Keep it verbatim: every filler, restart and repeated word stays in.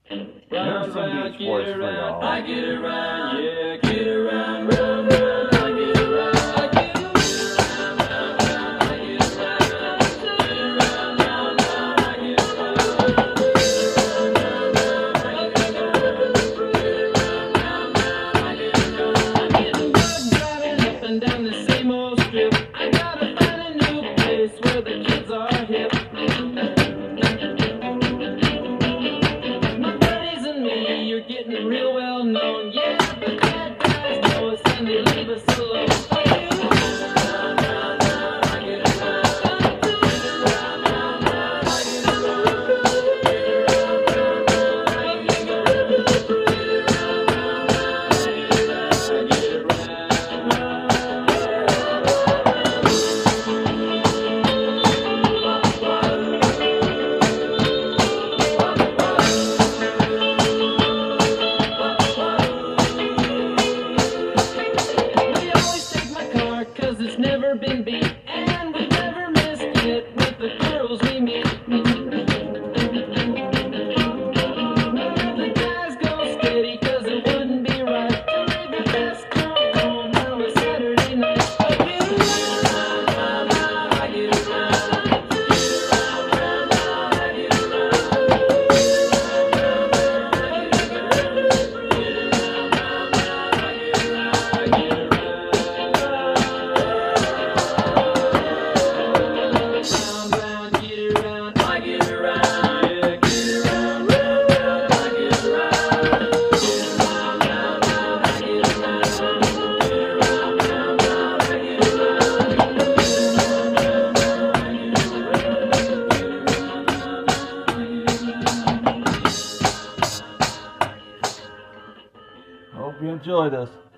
Here's some Beach Boys for y'all. I get around, yeah, get around, round, round. I get around, I get around, I get around, round, round. I get around, I get around, driving up and down the same old strip. I gotta find a new place where the kids are hip. You're getting real well known, yeah, but bad guys know us and they leave us alone. Cause it's never been beat, and we've never missed it with the girls we meet. The guys go steady cause it wouldn't be right to leave your best girl home on a Saturday night. I get around, round, round, I get around, round, round, I get around, I get around. Hope you enjoyed this.